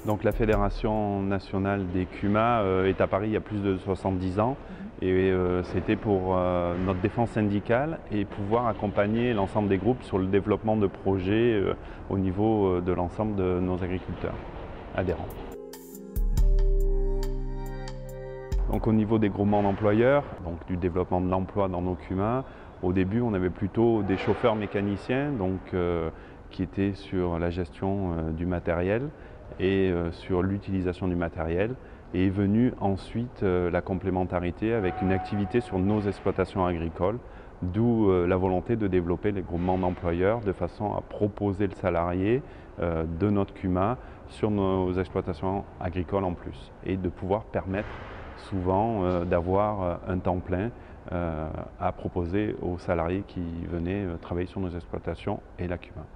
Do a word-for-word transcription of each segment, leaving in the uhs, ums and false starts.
Donc la Fédération nationale des C U M A euh, est à Paris il y a plus de soixante-dix ans et euh, c'était pour euh, notre défense syndicale et pouvoir accompagner l'ensemble des groupes sur le développement de projets euh, au niveau euh, de l'ensemble de nos agriculteurs adhérents. Donc au niveau des groupements d'employeurs, donc du développement de l'emploi dans nos C U M A, au début on avait plutôt des chauffeurs mécaniciens donc, euh, qui étaient sur la gestion euh, du matériel et euh, sur l'utilisation du matériel. Et est venue ensuite euh, la complémentarité avec une activité sur nos exploitations agricoles, d'où euh, la volonté de développer les groupements d'employeurs de façon à proposer le salarié euh, de notre C U M A sur nos exploitations agricoles en plus et de pouvoir permettre souvent euh, d'avoir euh, un temps plein euh, à proposer aux salariés qui venaient euh, travailler sur nos exploitations et la C U M A.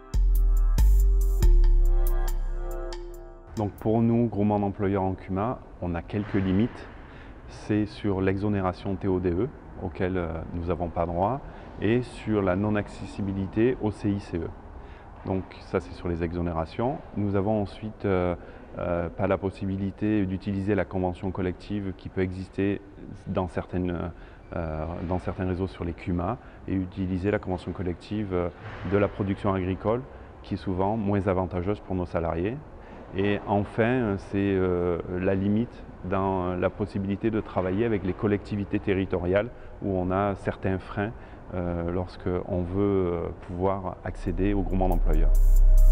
Donc pour nous, groupement d'employeurs en C U M A, on a quelques limites. C'est sur l'exonération T O D E, auquel euh, nous n'avons pas droit, et sur la non-accessibilité au C I C E. Donc ça c'est sur les exonérations. Nous avons ensuite euh, euh, pas la possibilité d'utiliser la convention collective qui peut exister dans, certaines, euh, dans certains réseaux sur les C U M A et utiliser la convention collective de la production agricole qui est souvent moins avantageuse pour nos salariés. Et enfin, c'est euh, la limite dans la possibilité de travailler avec les collectivités territoriales où on a certains freins euh, lorsqu'on veut euh, pouvoir accéder au groupement d'employeurs.